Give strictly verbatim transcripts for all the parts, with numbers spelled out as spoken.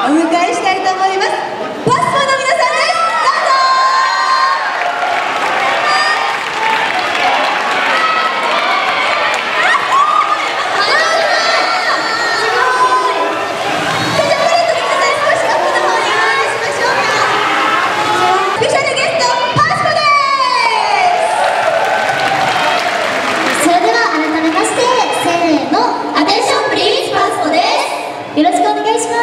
お迎えしたいと思います。パスポの皆さんです。どうぞ。 よろしくお願いします。よろしくお願いします。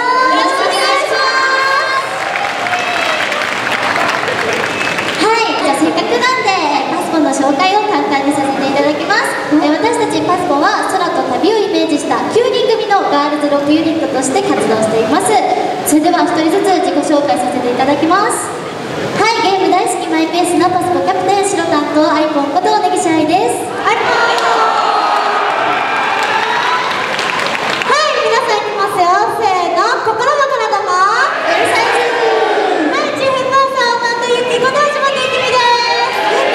はい、じゃあせっかくなんでパスポの紹介を簡単にさせていただきます。え私たちパスポは空と旅をイメージしたきゅうにん組のガールズロックユニットとして活動しています。それではひとりずつ自己紹介させていただきます。はい、ゲーム大好きマイペースなパスポキャプテン白担当アイコンことネギシャイです。アイコン心も体もエルサイズ。はい、チーフパーサー担当ゆきこと橋本ゆきみです。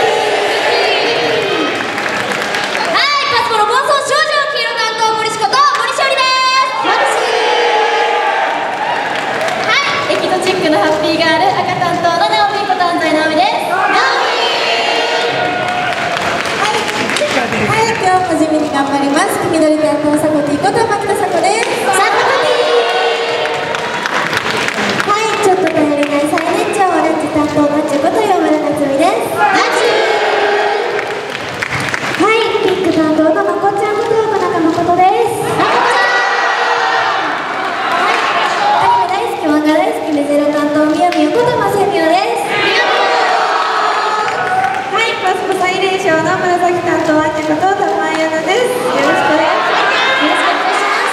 はい、パスポの暴走少女黄色担当森志こと森しおりです。森しはい、エキゾチックなハッピーガール赤担当のナオミこと安西直美です。ナオミはい、今日も地味に頑張ります。黄緑担当サコティこと牧田サコです。サコティちょっと頼りない最年長オレンジ担当マッチュこと岩村夏美です。マッチュはい、ピンク担当のまこちゃんこと横中誠です。まこちゃんはい、アニメ大好き漫画大好きメゼロ担当みやみやことませみよです。みやみよはい、パスポ最年少の紫担当あっちこと玉井アナです。よろしくお願いします。よろしくお願いします。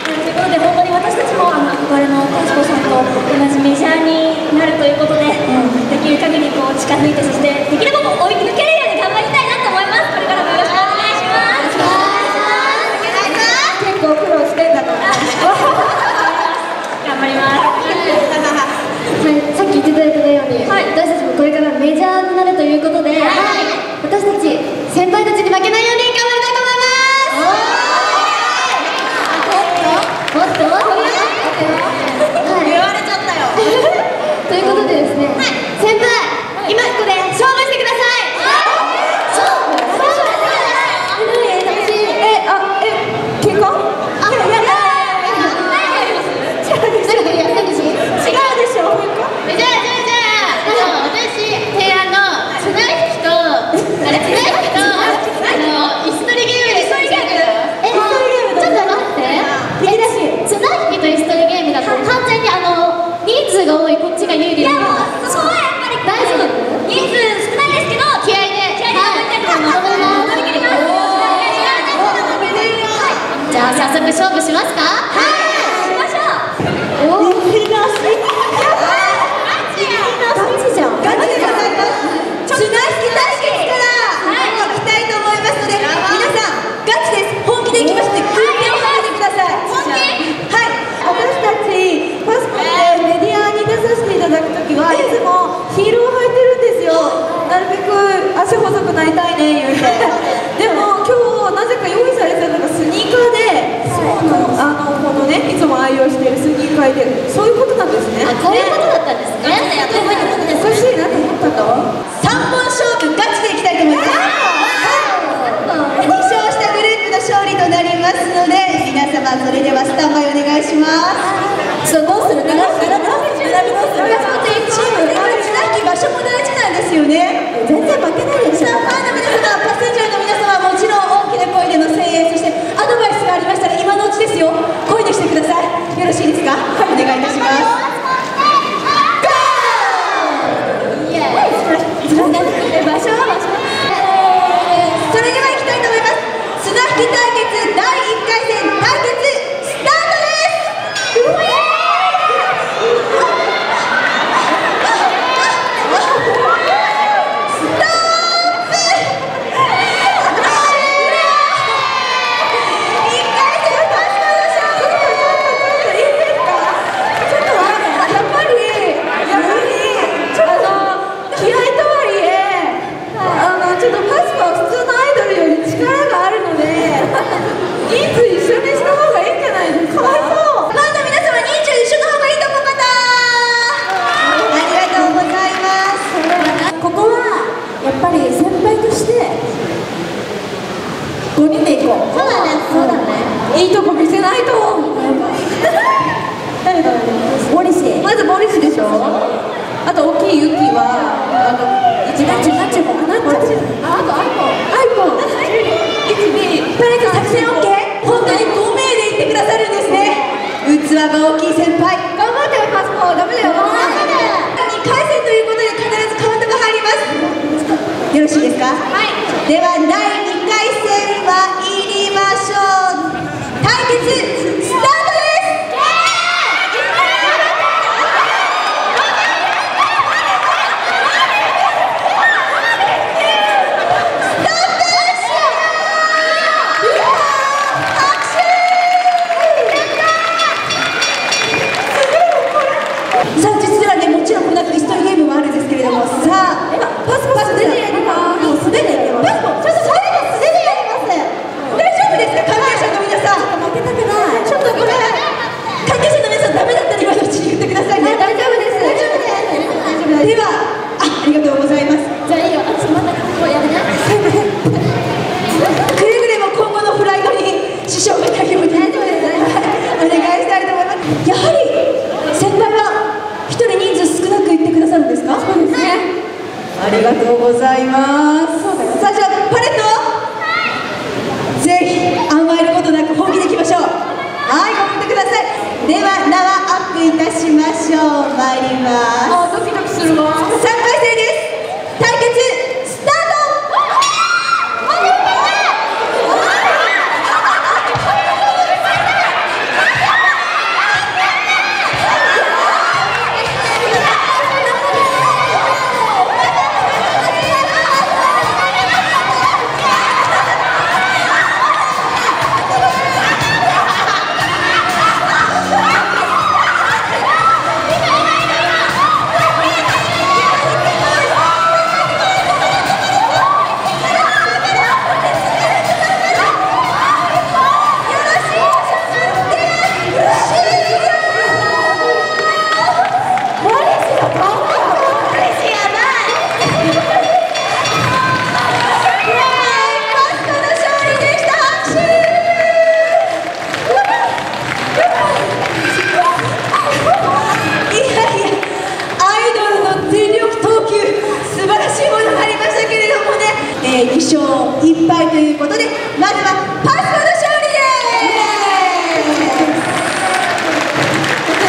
ということで本当に私たちもあの憧れのパスポさんと同じメジャーになるということで、うん、できる限りこう近づいて、そしてできればもう追い抜けるように頑張りたいなと思います。これからもよろしくお願いします。結構苦労してんだと思います。頑張ります。はい、さっき言っていただいたように、はい、私たちもこれからメジャーになるということで、はい、私たち先輩たちに負けないように頑張りたいと思います。もっと言われちゃったよ。ということでですね、はい、先輩、はい、今ここで勝負してください。勝負？勝負？え、楽しい。え、あ、え、結婚？あ、いやいやいやいやいや。違うでしょ。違うでしょ。じゃあじゃあじゃあ、私提案の綱引きとあれ綱引きとあの椅子取りゲームで椅子取りゲーム。え、椅子取りゲームちょっと待って。綱引きと椅子取りゲームだと完全にあの人数が多いこっちが有利。いやもうそこはやっぱり大丈夫。人数少ないですけど気合いで気合いで頑張りたいと思います。乗り切ります。じゃあ早速勝負しますか。はい、しましょう。おお、いきなしガチじゃん。ガチでございます。綱引き対決からいきたいと思いますので、皆さんガチです。本気でいきますので聞いておいてください。本気？はい、私たちパスポでメディアに出させていただくときはいつもヒールを履いてるんですよ。なるべく足細くなりたいね言うて。でも今日なぜか用意されてたのがスニーカーで、あのこのねいつも愛用しているスニーカーで、そういうことなんですね。あ、こういうことだったんですね。おかしいなと思ったの。さんぼん勝負ガチでいきたいと思います。に勝したグループの勝利となりますので、皆様それではスタンバイお願いします。そう、どうする？並ぶ？並ぶ？並ぶ？どうする？チームで場所も大事なんですよね。全然負けないです。ファンの皆様、パッセンジャーの皆様はもちろん大きな声での声援、そしてアドバイスがありましたら今のうちですよ、声にしてください。よろしいですか？はい、お願いいたします。ゴー！イエーイ。場所は場所。それでは行きたいと思います。綱引き対決だいいっかい戦対決スタートです。うえーストップリスでしょ。あと大きいユキはあの一ナチュナチュもあなたあとアイコアイコいちにパレット作戦 OK。 本当にご名で言ってくださるんですね。器が大きい先輩、頑張ってよパスポー。ダメだよ、頑張って。にかい戦ということで必ずカウントが入ります。よろしいですか。はい。ではだいにかい戦は入りましょう。対決スタートです。さあ実はね、もちろんこの後椅子取りゲームもあるんですけれども、さあパスポ素手でやります。もう素手でやります。パスポちょっと素手でやります。大丈夫ですか関係者の皆さん。負けたくない。ちょっとこれ関係者の皆さんダメだったら今のうちに言ってくださいね。大丈夫です、大丈夫です。では あ, ありがとうございます。じゃあいいよ、私またこうやるね。くれぐれも今後のフライトに支障がないように大丈夫です、お願いしたいと思います。やはり先輩は一人人数少なく言ってくださるんですか。そうですね、ありがとうございます。さあじゃあパレット、ぜひ甘えることなく本気でいきましょう。はい、頑張ってください。では縄アップいたしましょう。参ります。あ、ドキドキするわ。さんかい戦です。対決スタート。に勝いっぱいということで、まずはパスポの勝利です。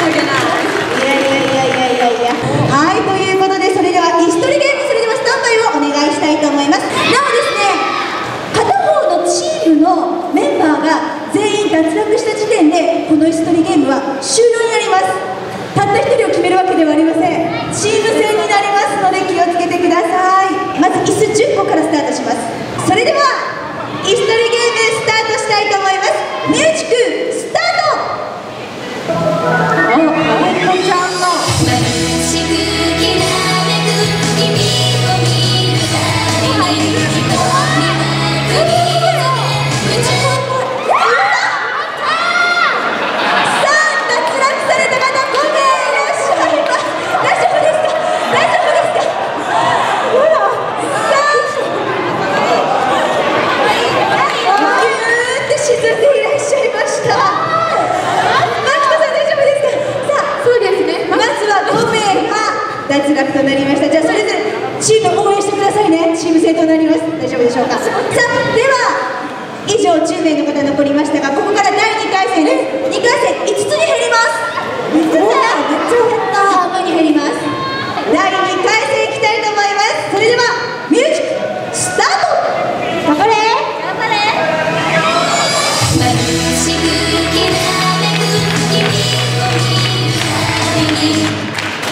いやいやいやいやいやいや。はい、ということで、それでは椅子取りゲーム、それではスタンバイをお願いしたいと思います。なおですね、片方のチームのメンバーが全員脱落した時点でこの椅子取りゲームは終了になります。たったひとりを決めるわけではありません。チーム戦になりますので気をつけてください。まず椅子じゅっこからスタートします。それでは椅子取りゲームスタートしたいと思います。ミュージックスタート。あ、あいこちゃんの眩しくきらめく君を見るたびに瞳がくぎづけ夢中。さあ脱落された方ご名いらっしゃいます。大丈夫ですか、大丈夫ですか。ほら、さあギューって沈んでいらっしゃいました。マキトさん大丈夫ですか。さあそうですね、まずはご名が脱落となりました。じゃあそれぞれチーム応援してくださいね。チーム戦となります。大丈夫でしょうか。さあでは以上じゅうめいの方残りましたが、ここからだいにかい戦です。にかい戦いつつに減ります。いつつ、めっちゃ減った。半分に減ります。だいにかい戦いきたいと思います。それではミュージックスタート。頑張れ、頑張れ。眩しくきらめく君を見るたびに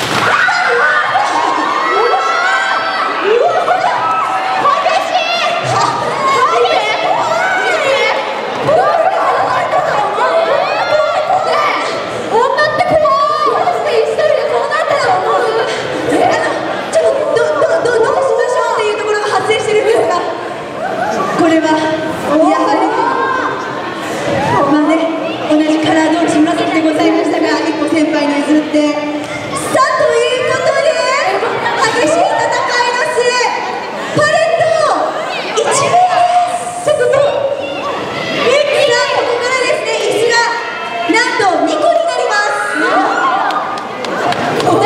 これはやはりまあね、同じカラー同士紫でございましたが、一歩先輩に譲って、さあということで激しい戦いの末パレットいちめいです。ちょっとどうミュキさん、ここからですね、椅子がなんとにこになります。お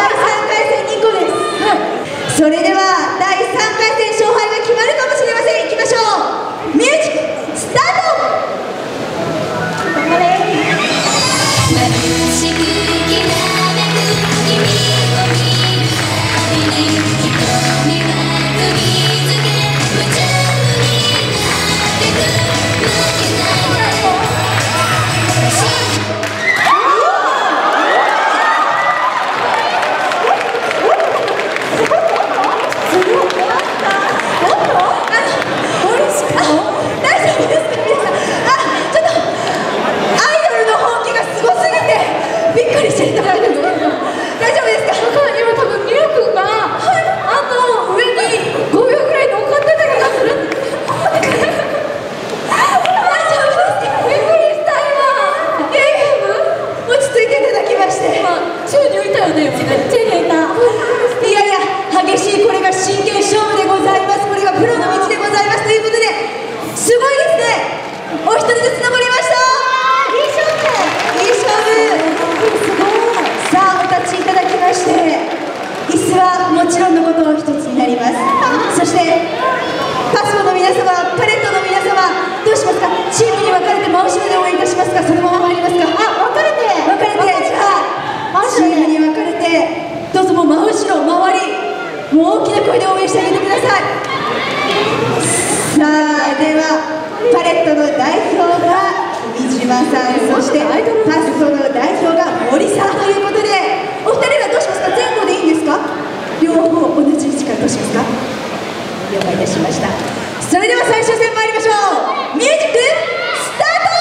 大きな声で応援してあげてください。さあではパレットの代表が三島さん、そしてパストの代表が森さんということで、お二人はどうしますか？前後でいいんですか？両方同じ位置からどうしますか？了解いたしました。それでは最終戦参りましょう。ミュージックスタート。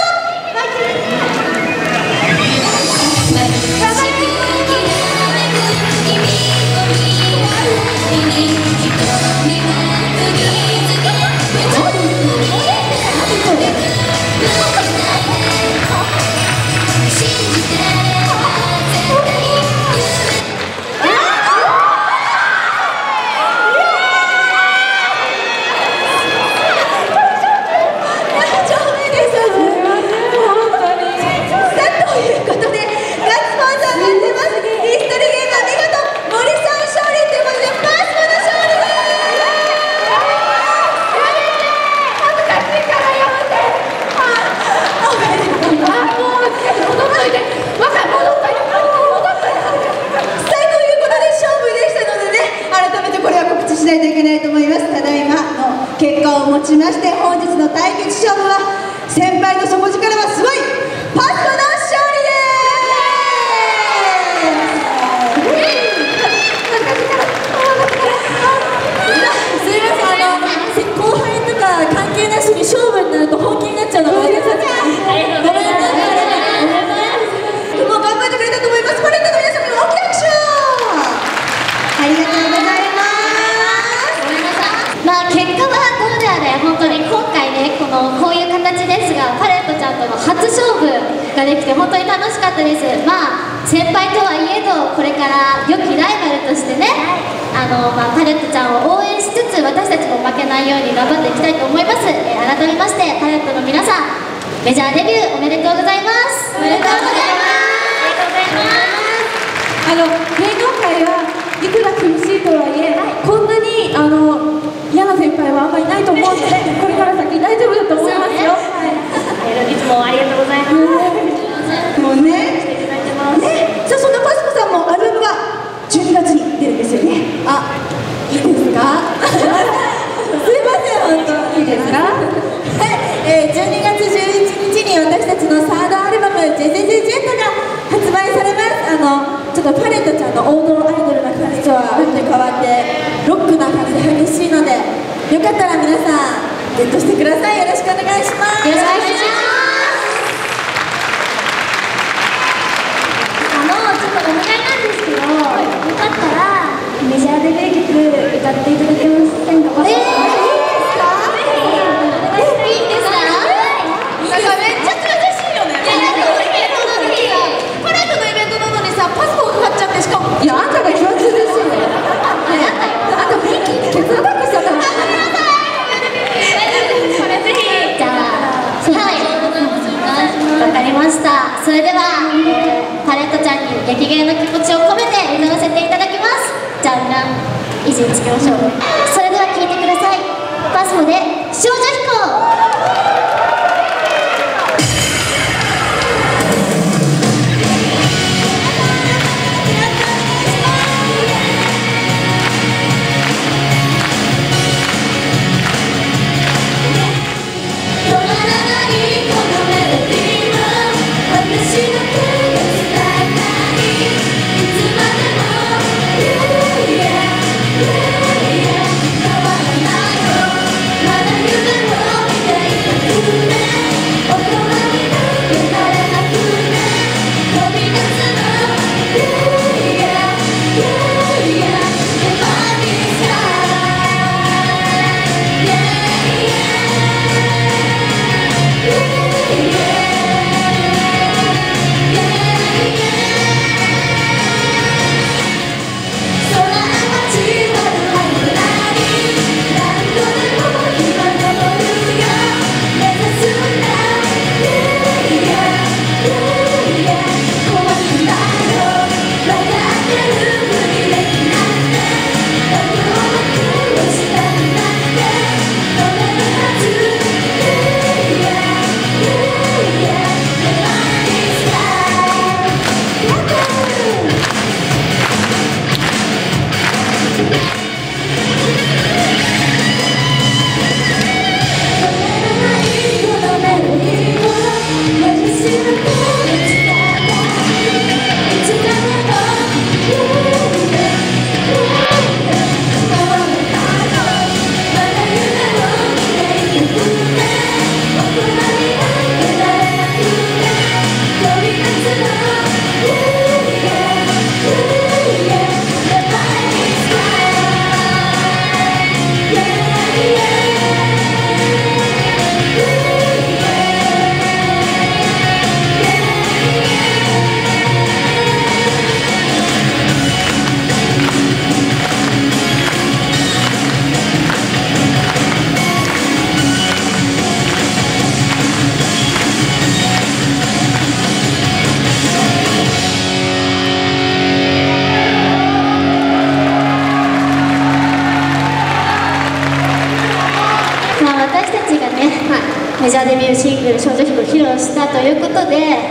しないといけないと思います。ただいまの結果をもちまして本日の対決勝負は先輩の底力はすごいパスコの勝利です。すみません、あの後輩とか関係なしに勝負になると本気になっちゃうのがごめんなさい。ごめんなさい。もう頑張ってくれたと思います。パレットの皆さんに大きな拍手をありがとうございます。 まあ結果はどうであれ、本当に今回ね、このこういう形ですが、パレットちゃんとの初勝負ができて本当に楽しかったです。まあ先輩とはいえど、これから良きライバルとしてね、あの、まあ、パレットちゃんを応援しつつ、私たちも負けないように頑張っていきたいと思います。えー、改めましてパレットの皆さん、メジャーデビューおめでとうございます。おめでとうございます。 あの芸能界はいくら苦しいとはいえ、はい、こんなにあの嫌な先輩はあんまりいないと思うので、これから先大丈夫だと思いますよ。はい、 いつもありがとうございます。 もうね、ね、さあそんなパスコさんもアルバムがじゅうにがつに出るんですよね。あ、いいですか？すいません、本当いいですか？はい、えー、じゅうにがつじゅういちにちに私たちのサードアルバム「ジェジェジェジェット」が発売されます。あのちょっとパレットちゃんの王道アイドルな感じとは打って変わってロックな感じで激しいので、よかったら皆さんゲットしてください。よろしくお願いします。 よろしくお願いします。あのちょっとお願いなんですけど、よかったらメジャーデビュー曲歌っていただけませんか？えー、いいですか？いいですか？ なんかめっちゃ涼しいよね。いやいや、イベントなのにさ、パレットのイベントなのにさ、パスコがかかっちゃって、しかもいや、あんたが一番涼しいね。あんた雰囲気にケツアタックしちゃったの。 わかりました。それでは、えー、パレットちゃんに激芸の気持ちを込めて歌わせていただきます。じゃあみんな位置につきましょう。それでは聴いてください。パスモで少女飛行。 まだ夢を見ているメジャーデビューシングル「少女飛行」を披露したということで、